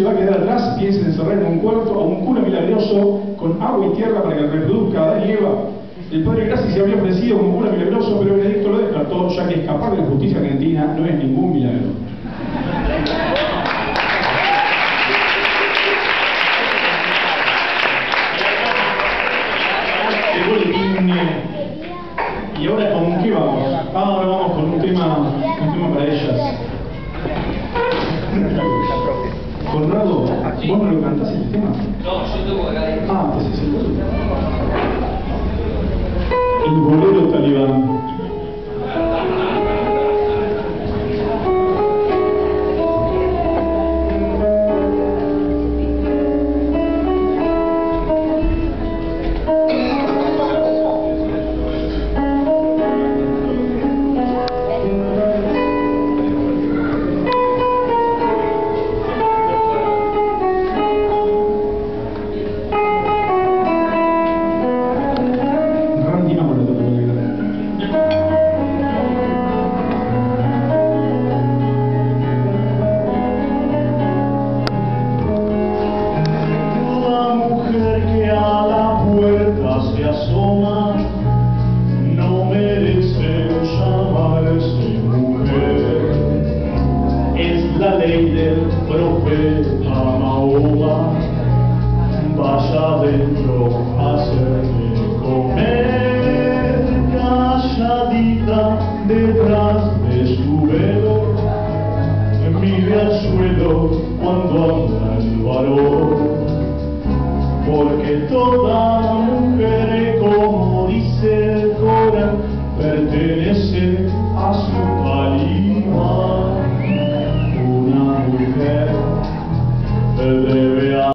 se va a quedar atrás, piensen encerrar en un cuarto a un cura milagroso con agua y tierra para que reproduzca a Adán y Eva. El padre Grassi se había ofrecido como cura milagroso, pero Benedicto lo descartó, ya que escapar de la justicia argentina no es ningún milagro. Y ahora, ¿con qué vamos? Ahora vamos con un tema para ellas. Conrado, ¿vos no lo cantás el tema? No, yo toco acá. Ah, pues es el bolero talibán. No merece llamarse mujer, es la ley del profeta Mahoma. Vaya adentro a hacerle comer, calladita detrás de su velo, mire al suelo cuando habla el varón. Porque toda mujer, como dice el Corán, pertenece a su talibán. Una mujer debe